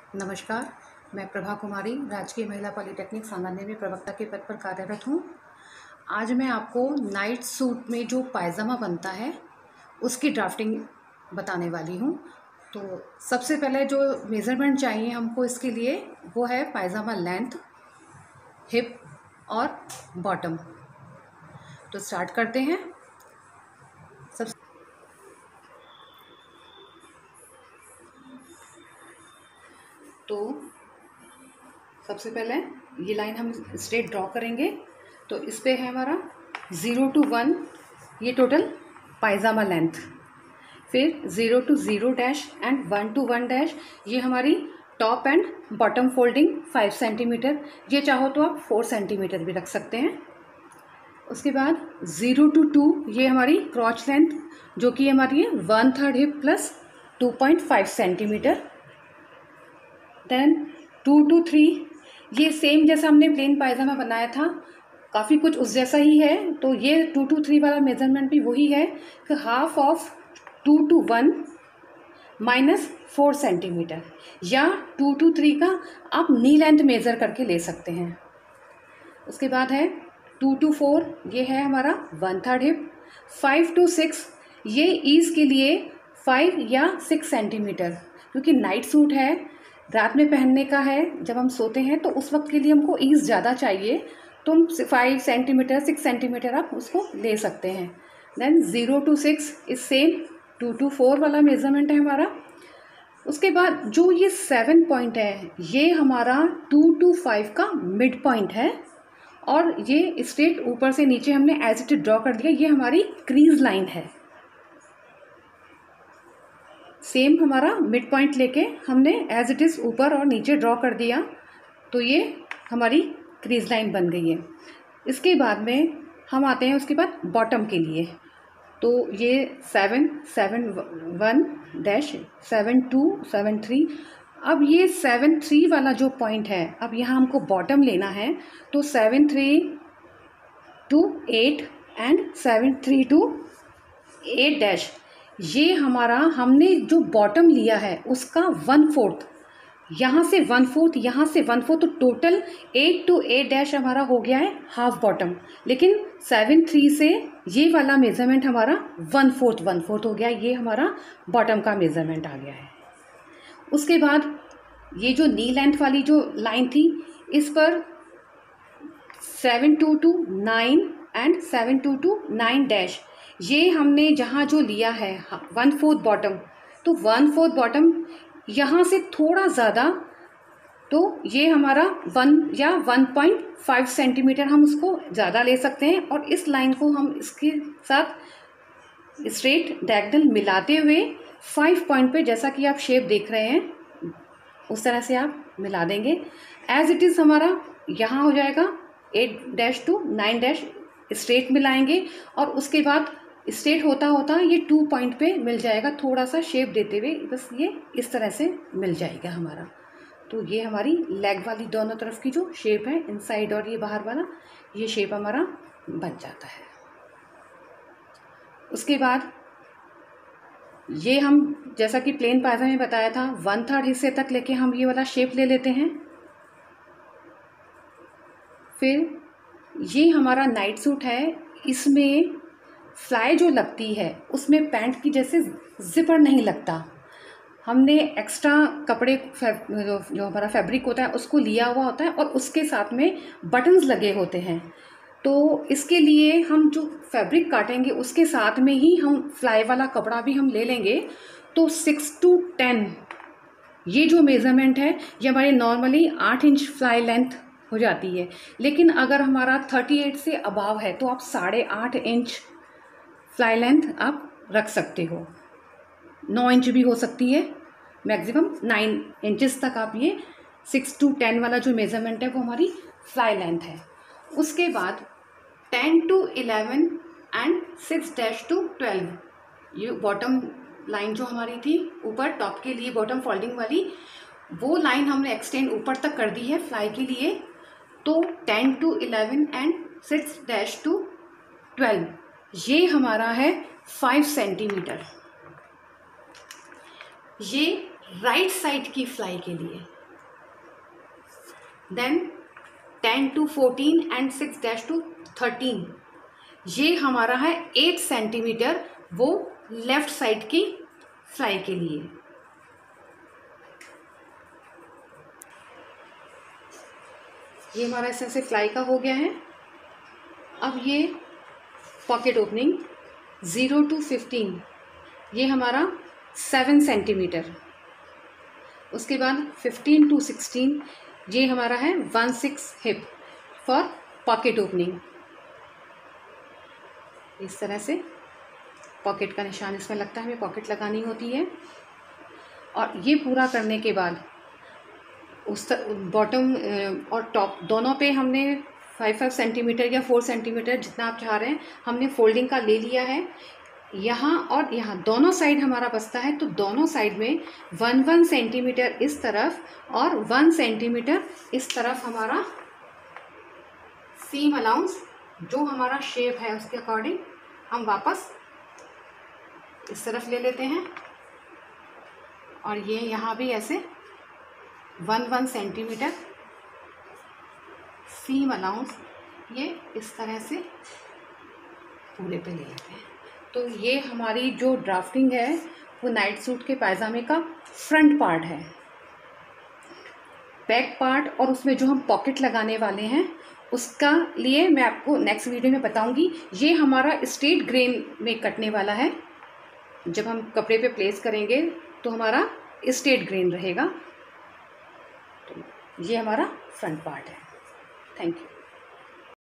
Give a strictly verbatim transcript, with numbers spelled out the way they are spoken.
नमस्कार, मैं प्रभा कुमारी राजकीय महिला पॉलिटेक्निक सांगानेर में प्रवक्ता के पद पर कार्यरत हूँ। आज मैं आपको नाइट सूट में जो पायजामा बनता है उसकी ड्राफ्टिंग बताने वाली हूँ। तो सबसे पहले जो मेज़रमेंट चाहिए हमको इसके लिए वो है पायजामा लेंथ, हिप और बॉटम। तो स्टार्ट करते हैं। सब तो सबसे पहले ये लाइन हम स्ट्रेट ड्रॉ करेंगे। तो इस पे है हमारा ज़ीरो टू वन ये टोटल पायजामा लेंथ, फिर zero to zero dash and one to one dash ये हमारी top and bottom folding five centimetre, ये चाहो तो आप फोर सेंटीमीटर भी रख सकते हैं। उसके बाद ज़ीरो टू टू ये हमारी क्रॉच लेंथ जो कि हमारी है one third hip plus two point five centimetre. Then two to three ये सेम जैसा हमने प्लेन पायजामा बनाया था, काफ़ी कुछ उस जैसा ही है। तो ये टू टू थ्री वाला मेजरमेंट भी वही है कि half of two to one minus four centimetre, या टू टू थ्री का आप नी लेंथ मेज़र करके ले सकते हैं। उसके बाद है टू टू फोर ये है हमारा one third hip. Five to six ये ईज़ के लिए फाइव या सिक्स सेंटीमीटर, क्योंकि नाइट सूट है, रात में पहनने का है, जब हम सोते हैं तो उस वक्त के लिए हमको ईज़ ज़्यादा चाहिए, तो हम फाइव सेंटीमीटर सिक्स सेंटीमीटर आप उसको ले सकते हैं। देन ज़ीरो टू सिक्स इस सेम टू टू फोर वाला मेज़रमेंट है हमारा। उसके बाद जो ये सेवन पॉइंट है ये हमारा टू टू फाइव का मिड पॉइंट है, और ये स्ट्रेट ऊपर से नीचे हमने एज इट ड्रॉ कर दिया, ये हमारी क्रीज लाइन है। सेम हमारा मिड पॉइंट लेके हमने एज इट इज़ ऊपर और नीचे ड्रॉ कर दिया, तो ये हमारी क्रीज लाइन बन गई है। इसके बाद में हम आते हैं उसके बाद बॉटम के लिए। तो ये seven seven one dash seven to seven three, अब ये सेवन थ्री वाला जो पॉइंट है, अब यहाँ हमको बॉटम लेना है। तो seven three to eight and seven three to eight dash ये हमारा हमने जो बॉटम लिया है उसका वन फोर्थ, यहाँ से वन फोर्थ यहाँ से वन फोर्थ, तो total eight to eight dash हमारा हो गया है हाफ बॉटम। लेकिन सेवन थ्री से ये वाला मेज़रमेंट हमारा वन फोर्थ वन फोर्थ हो गया, ये हमारा बॉटम का मेज़रमेंट आ गया है। उसके बाद ये जो नी लेंथ वाली जो लाइन थी, इस पर seven two to nine and seven two to nine dash ये हमने जहाँ जो लिया है वन फोर्थ बॉटम, तो वन फोर्थ बॉटम यहाँ से थोड़ा ज़्यादा, तो ये हमारा वन या वन पॉइंट फाइव सेंटीमीटर हम उसको ज़्यादा ले सकते हैं। और इस लाइन को हम इसके साथ स्ट्रेट डायगोनल मिलाते हुए फाइव पॉइंट पे, जैसा कि आप शेप देख रहे हैं उस तरह से आप मिला देंगे। एज इट इज़ हमारा यहाँ हो जाएगा eight dash to nine dash straight मिलाएंगे, और उसके बाद स्ट्रेट होता होता ये टू पॉइंट पे मिल जाएगा, थोड़ा सा शेप देते हुए, बस ये इस तरह से मिल जाएगा हमारा। तो ये हमारी लेग वाली दोनों तरफ की जो शेप है, इनसाइड और ये बाहर वाला, ये शेप हमारा बन जाता है। उसके बाद ये हम जैसा कि प्लेन पायजामे में बताया था, वन थर्ड हिस्से तक लेके हम ये वाला शेप ले लेते हैं। फिर ये हमारा नाइट सूट है, इसमें फ्लाई जो लगती है उसमें पैंट की जैसे जिपर नहीं लगता। हमने एक्स्ट्रा कपड़े जो हमारा फैब्रिक होता है उसको लिया हुआ होता है, और उसके साथ में बटन्स लगे होते हैं। तो इसके लिए हम जो फैब्रिक काटेंगे उसके साथ में ही हम फ्लाई वाला कपड़ा भी हम ले लेंगे। तो सिक्स टू टेन ये जो मेज़रमेंट है ये हमारी नॉर्मली आठ इंच फ्लाई लेंथ हो जाती है। लेकिन अगर हमारा थर्टी एट से अबाव है तो आप साढ़े आठ इंच फ्लाई लेंथ आप रख सकते हो, नौ इंच भी हो सकती है, मैक्सिमम नाइन इंचेस तक आप ये सिक्स टू टेन वाला जो मेज़रमेंट है वो हमारी फ्लाई लेंथ है। उसके बाद ten to eleven and six dash to twelve ये बॉटम लाइन जो हमारी थी ऊपर टॉप के लिए बॉटम फोल्डिंग वाली, वो लाइन हमने एक्सटेंड ऊपर तक कर दी है फ्लाई के लिए। तो ten to eleven and six dash to twelve ये हमारा है फाइव सेंटीमीटर। ये राइट साइड की फ्लाई के लिए, then ten to fourteen and six dash to thirteen, ये हमारा है एट सेंटीमीटर, वो लेफ्ट साइड की फ्लाई के लिए। ये हमारा इस तरह से फ्लाई का हो गया है। अब ये pocket opening zero to fifteen, ये हमारा सेवन सेंटीमीटर। उसके बाद फिफ्टीन टू सिक्सटीन, ये हमारा है one six hip for pocket opening. इस तरह से पॉकेट का निशान इसमें लगता है, हमें पॉकेट लगानी होती है। और ये पूरा करने के बाद उस बॉटम और टॉप दोनों पे हमने फाइव फाइव सेंटीमीटर या फोर सेंटीमीटर जितना आप चाह रहे हैं हमने फोल्डिंग का ले लिया है। यहाँ और यहाँ दोनों साइड हमारा बचता है, तो दोनों साइड में वन वन सेंटीमीटर इस तरफ और वन सेंटीमीटर इस तरफ हमारा सीम अलाउंस, जो हमारा शेप है उसके अकॉर्डिंग हम वापस इस तरफ ले लेते हैं। और ये यहाँ भी ऐसे one one centimetre seam allowance ये इस तरह से पूरे पे ले लेते हैं। तो ये हमारी जो ड्राफ्टिंग है वो नाइट सूट के पायजामे का फ्रंट पार्ट है। बैक पार्ट और उसमें जो हम पॉकेट लगाने वाले हैं उसका लिए मैं आपको नेक्स्ट वीडियो में बताऊंगी। ये हमारा स्ट्रेट ग्रेन में कटने वाला है, जब हम कपड़े पे प्लेस करेंगे तो हमारा स्ट्रेट ग्रेन रहेगा। तो ये हमारा फ्रंट पार्ट है। Thank you.